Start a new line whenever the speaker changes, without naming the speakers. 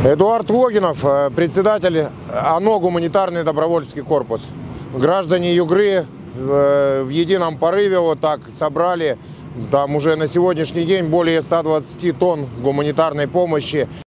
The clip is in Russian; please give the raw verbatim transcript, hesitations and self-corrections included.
Эдуард Логинов, председатель ОНО «Гуманитарный добровольческий корпус». Граждане Югры в едином порыве вот так собрали там уже на сегодняшний день более ста двадцати тонн гуманитарной помощи.